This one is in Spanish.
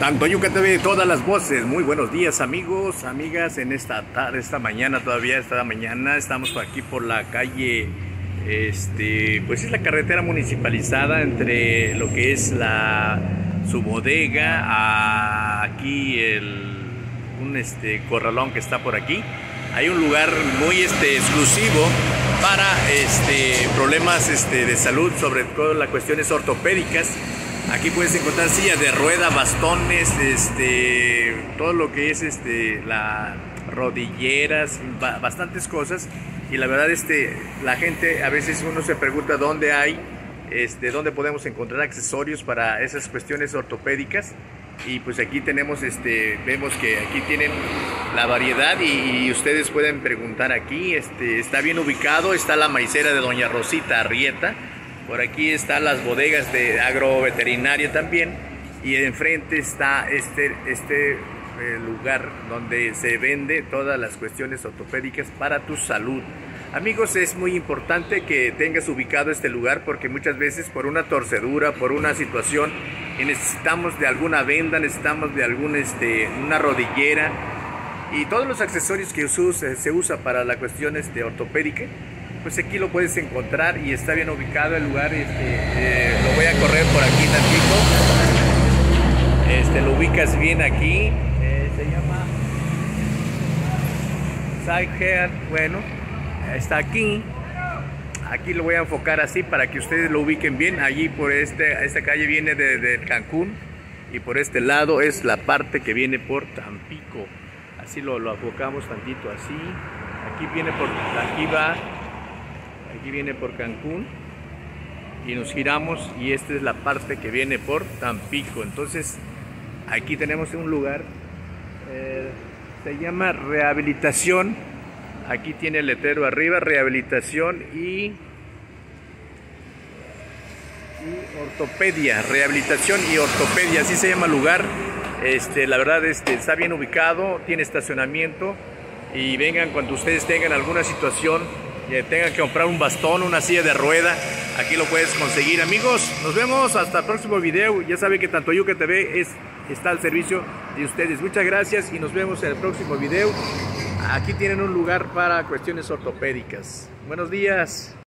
Tantoyuca TV, todas las voces. Muy buenos días, amigos, amigas. En esta tarde, esta mañana estamos por aquí por la calle, pues es la carretera municipalizada entre lo que es su bodega a aquí un corralón que está por aquí. Hay un lugar muy exclusivo para problemas de salud, sobre todo las cuestiones ortopédicas. Aquí puedes encontrar sillas de rueda, bastones, todo lo que es las rodilleras, bastantes cosas. Y la verdad la gente, a veces uno se pregunta dónde hay, dónde podemos encontrar accesorios para esas cuestiones ortopédicas. Y pues aquí tenemos, vemos que aquí tienen la variedad y ustedes pueden preguntar aquí. Está bien ubicado, está la maicera de Doña Rosita Arrieta. Por aquí están las bodegas de agroveterinaria también, y enfrente está lugar donde se vende todas las cuestiones ortopédicas para tu salud. Amigos, es muy importante que tengas ubicado este lugar, porque muchas veces por una torcedura, por una situación, y necesitamos de alguna venda, necesitamos de una rodillera y todos los accesorios que se usa para la cuestión ortopédica. Pues aquí lo puedes encontrar y está bien ubicado el lugar. Lo voy a correr por aquí tantito. Lo ubicas bien aquí. Se llama Sidehead. Bueno, está aquí. Aquí lo voy a enfocar así para que ustedes lo ubiquen bien. Allí por esta calle viene de Cancún, y por este lado es la parte que viene por Tampico. Así lo enfocamos tantito así. Aquí viene por Cancún y nos giramos, y esta es la parte que viene por Tampico. Entonces aquí tenemos un lugar, se llama Rehabilitación. Aquí tiene el letrero arriba, Rehabilitación y Ortopedia. Rehabilitación y Ortopedia, así se llama el lugar. La verdad está bien ubicado, tiene estacionamiento. Y vengan cuando ustedes tengan alguna situación, tengan que comprar un bastón, una silla de rueda, aquí lo puedes conseguir. Amigos, nos vemos hasta el próximo video. Ya saben que Tantoyuca TV está al servicio de ustedes. Muchas gracias y nos vemos en el próximo video. Aquí tienen un lugar para cuestiones ortopédicas. Buenos días.